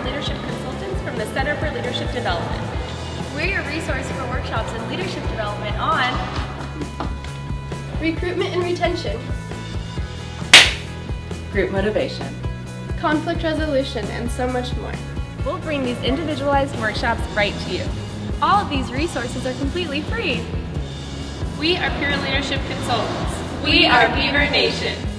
Leadership Consultants from the Center for Leadership Development. We're your resource for workshops in leadership development on recruitment and retention, group motivation, conflict resolution, and so much more. We'll bring these individualized workshops right to you. All of these resources are completely free. We are Peer Leadership Consultants. We are Beaver Nation.